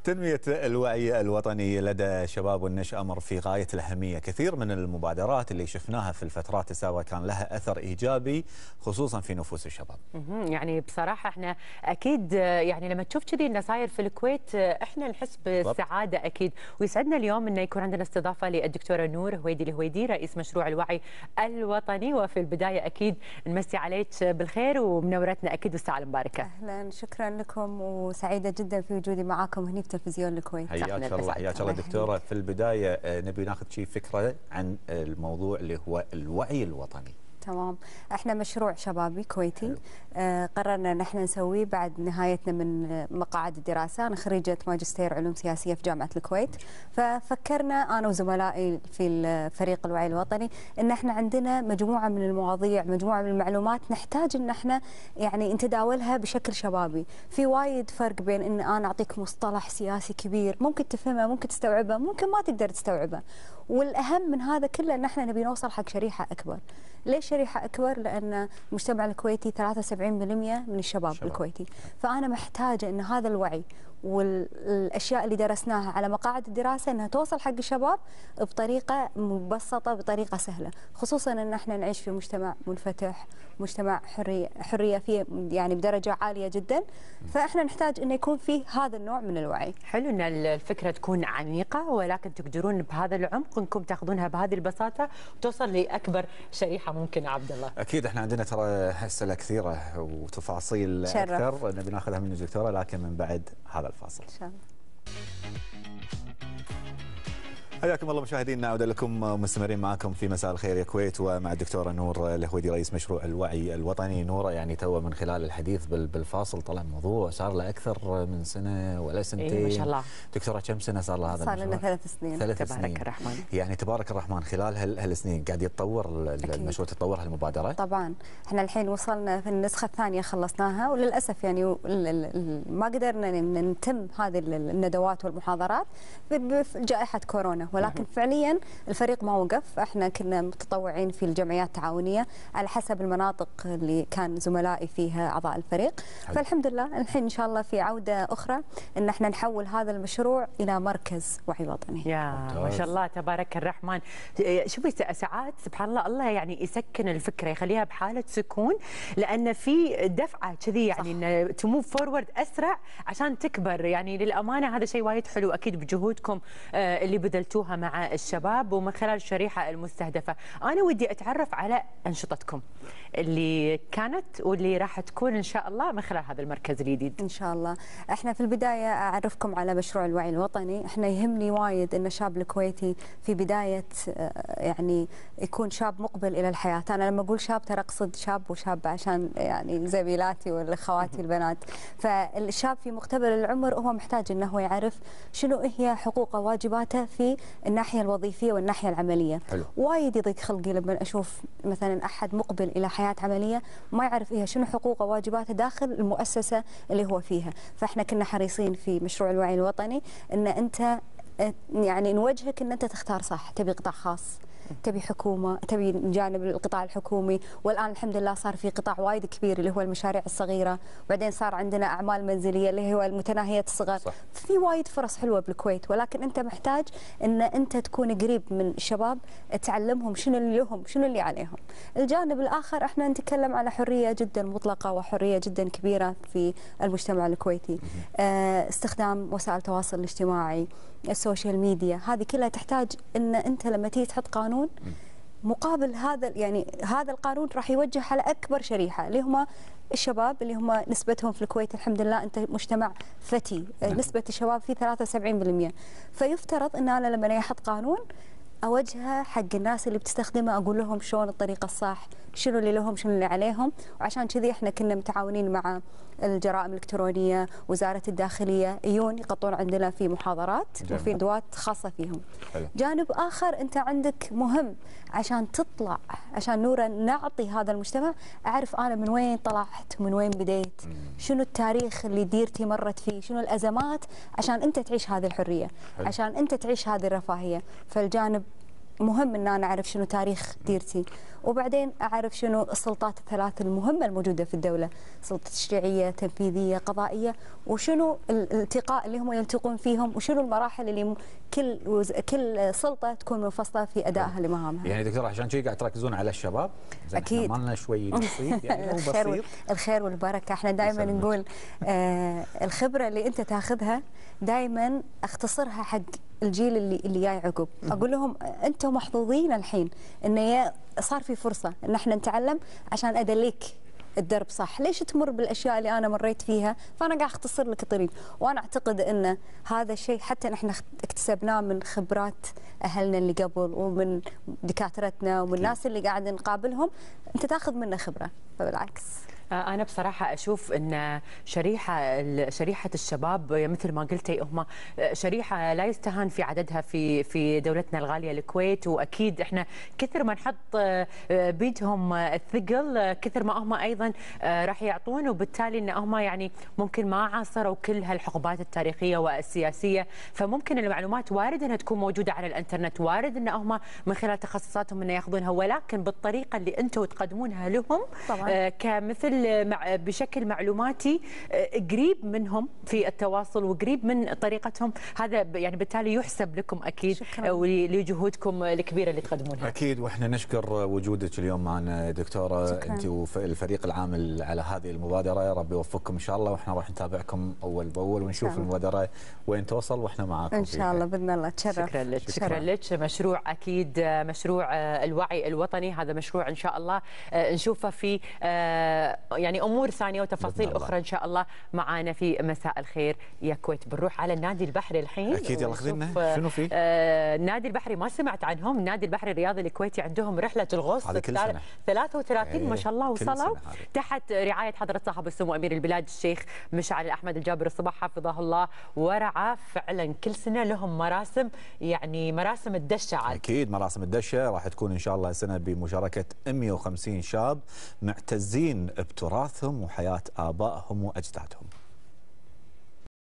تنمية الوعي الوطني لدى شباب والنشء أمر في غاية الأهمية. كثير من المبادرات اللي شفناها في الفترات السابقة كان لها أثر إيجابي خصوصا في نفوس الشباب. يعني بصراحة احنا أكيد يعني لما تشوف كذي اللي صاير في الكويت احنا نحس بالسعادة أكيد، ويسعدنا اليوم أنه يكون عندنا استضافة للدكتورة نور هويدي الهويدي رئيس مشروع الوعي الوطني. وفي البداية أكيد نمسي عليك بالخير ومنورتنا أكيد والساعة المباركة. أهلا، شكرا لكم وسعيدة جدا في وجودي معاكم هنا في تلفزيون الكويت. حياك الله حياك الله دكتورة. في البداية نبي ناخذ شيء فكرة عن الموضوع اللي هو الوعي الوطني. تمام، احنا مشروع شبابي كويتي قررنا ان احنا نسويه بعد نهايتنا من مقاعد الدراسه. انا خريجه ماجستير علوم سياسيه في جامعه الكويت، ففكرنا انا وزملائي في الفريق الوعي الوطني ان احنا عندنا مجموعه من المواضيع، مجموعه من المعلومات نحتاج ان احنا يعني نتداولها بشكل شبابي. في وايد فرق بين ان انا اعطيك مصطلح سياسي كبير ممكن تفهمه، ممكن تستوعبه، ممكن ما تقدر تستوعبه، والاهم من هذا كله ان احنا نبي نوصل حق شريحه اكبر. ليش شريحة أكبر؟ لأن المجتمع الكويتي 73% من الشباب الكويتي، فأنا محتاجة أن هذا الوعي والأشياء اللي درسناها على مقاعد الدراسة أنها توصل حق الشباب بطريقة مبسطة، بطريقة سهلة، خصوصا أن احنا نعيش في مجتمع منفتح، مجتمع حرية فيه يعني بدرجة عالية جدا، فاحنا نحتاج أن يكون فيه هذا النوع من الوعي. حلو أن الفكرة تكون عميقة، ولكن تقدرون بهذا العمق أنكم تاخذونها بهذه البساطة وتوصل لأكبر شريحة ممكن. عبد الله، أكيد احنا عندنا ترى أسئلة كثيرة وتفاصيل أكثر نبي ناخذها من الدكتورة، لكن من بعد هذا الفاصل. إن شاء الله. حياكم الله مشاهدينا، نعود لكم مستمرين معكم في مساء الخير يا كويت ومع الدكتورة نور الهويدي رئيس مشروع الوعي الوطني. نور، يعني تو من خلال الحديث بالفاصل طلع موضوع صار له أكثر من سنة ولا سنتين. إيه ما شاء الله. دكتورة كم سنة صار له هذا المشروع؟ صار لنا 3 سنين. 3 سنين. تبارك الرحمن. يعني تبارك الرحمن، خلال هالسنين قاعد يتطور المشروع، تتطور هالمبادرة؟ طبعا احنا الحين وصلنا في النسخة الثانية خلصناها، وللأسف يعني ما قدرنا نتم هذه الندوات والمحاضرات بجائحة كورونا، ولكن فعليا الفريق ما وقف. احنا كنا متطوعين في الجمعيات التعاونية على حسب المناطق اللي كان زملائي فيها أعضاء الفريق. فالحمد لله الحين إن شاء الله في عودة أخرى إن احنا نحول هذا المشروع إلى مركز وعي وطني. يا ما شاء الله تبارك الرحمن. شوفي ساعات سبحان الله الله يعني يسكن الفكرة، يخليها بحالة سكون، لأن في دفعة كذي يعني إن تموف فورورد أسرع عشان تكبر. يعني للأمانة هذا شيء وايد حلو، أكيد بجهودكم اللي بذلتوها مع الشباب ومن خلال الشريحة المستهدفة. أنا ودي أتعرف على أنشطتكم اللي كانت واللي راح تكون إن شاء الله من خلال هذا المركز الجديد. إن شاء الله. إحنا في البداية أعرفكم على مشروع الوعي الوطني. إحنا يهمني وايد إن الشاب الكويتي في بداية يعني يكون شاب مقبل إلى الحياة. أنا لما أقول شاب ترى أقصد شاب وشاب عشان يعني زميلاتي والأخواتي البنات. فالشاب في مقتبل العمر هو محتاج إنه يعرف شنو هي حقوقه وواجباته في الناحية الوظيفية والناحية العملية. حلو. وايد يضيق خلقي لما أشوف مثلا أحد مقبل إلى حياة عملية ما يعرف إيه شنو حقوقه وواجباته داخل المؤسسة اللي هو فيها. فإحنا كنا حريصين في مشروع الوعي الوطني إن أنت يعني نوجهك إن أنت تختار صح. تبي قطاع خاص، تبي حكومة، تبي جانب القطاع الحكومي، والآن الحمد لله صار في قطاع وايد كبير اللي هو المشاريع الصغيرة، وبعدين صار عندنا أعمال منزلية اللي هو المتناهية الصغر. في وايد فرص حلوة بالكويت، ولكن أنت محتاج أن أنت تكون قريب من الشباب، تعلمهم شنو اللي لهم شنو اللي عليهم. الجانب الآخر احنا نتكلم على حرية جدا مطلقة وحرية جدا كبيرة في المجتمع الكويتي. استخدام وسائل التواصل الاجتماعي، السوشيال ميديا، هذه كلها تحتاج ان انت لما تيجي تحط قانون مقابل هذا، يعني هذا القانون راح يوجه على اكبر شريحه اللي هم الشباب، اللي هم نسبتهم في الكويت الحمد لله انت مجتمع فتي، نسبه الشباب فيه 73%. فيفترض ان انا لما احط قانون اوجهه حق الناس اللي بتستخدمه، اقول لهم شلون الطريقه الصح، شنو اللي لهم شنو اللي عليهم. وعشان كذي احنا كنا متعاونين مع الجرائم الالكترونيه، وزاره الداخليه، يجون يقطون عندنا في محاضرات وفي ندوات خاصه فيهم. حلو. جانب اخر انت عندك مهم عشان تطلع، عشان نورا نعطي هذا المجتمع اعرف انا من وين طلعت، من وين بديت، شنو التاريخ اللي ديرتي مرت فيه، شنو الازمات، عشان انت تعيش هذه الحريه. حلو. عشان انت تعيش هذه الرفاهيه. فالجانب مهم ان انا اعرف شنو تاريخ ديرتي، وبعدين اعرف شنو السلطات الثلاث المهمه الموجوده في الدوله، سلطه تشريعيه، تنفيذيه، قضائيه، وشنو الالتقاء اللي هم يلتقون فيهم، وشنو المراحل اللي كل سلطه تكون منفصله في ادائها لمهامها. يعني دكتوره عشان شيء قاعد تركزون على الشباب، اكيد ما لنا شوي بسيط يعني بسيط. الخير والبركه، احنا دائما نقول الخبره اللي انت تاخذها دائما اختصرها حق الجيل اللي جاي عقب، اقول لهم انتم محظوظين الحين ان صار في فرصه ان احنا نتعلم عشان ادليك الدرب صح، ليش تمر بالاشياء اللي انا مريت فيها، فانا قاعد اختصر لك الطريق، وانا اعتقد ان هذا الشيء حتى نحن اكتسبناه من خبرات اهلنا اللي قبل، ومن دكاترتنا، ومن الناس اللي قاعد نقابلهم، انت تاخذ منه خبره، فبالعكس. أنا بصراحة أشوف أن شريحة الشباب مثل ما قلتي هم شريحة لا يستهان في عددها في دولتنا الغالية الكويت، وأكيد إحنا كثر ما نحط بيدهم الثقل كثر ما هم أيضا راح يعطون، وبالتالي أن هم يعني ممكن ما عاصروا كل هالحقبات التاريخية والسياسية، فممكن المعلومات وارد أنها تكون موجودة على الإنترنت، وارد أن هم من خلال تخصصاتهم أن يأخذونها، ولكن بالطريقة اللي أنتم تقدمونها لهم طبعا كمثل بشكل معلوماتي قريب منهم في التواصل وقريب من طريقتهم، هذا يعني بالتالي يحسب لكم اكيد ولجهودكم الكبيره اللي تقدمونها. اكيد، واحنا نشكر وجودك اليوم معنا دكتوره، انت والفريق العامل على هذه المبادره، يا رب يوفقكم ان شاء الله، واحنا راح نتابعكم اول باول ونشوف المبادره وين توصل واحنا معاكم ان شاء الله باذن الله. تشرف. شكرا لك. شكرا لك. مشروع اكيد مشروع الوعي الوطني، هذا مشروع ان شاء الله نشوفه في يعني امور ثانيه وتفاصيل اخرى ان شاء الله معانا في مساء الخير يا كويت. بنروح على النادي البحري الحين. اكيد، يلا خذينا شنو في؟ النادي البحري ما سمعت عنهم، النادي البحري الرياضي الكويتي عندهم رحله الغوص 33 ما شاء الله، وصلوا تحت رعايه حضره صاحب السمو امير البلاد الشيخ مشعل احمد الجابر الصباح حفظه الله ورعاه. فعلا كل سنه لهم مراسم، يعني مراسم الدشه عاد. اكيد مراسم الدشه راح تكون ان شاء الله السنه بمشاركه 150 شاب معتزين بتراثهم وحياه ابائهم واجدادهم.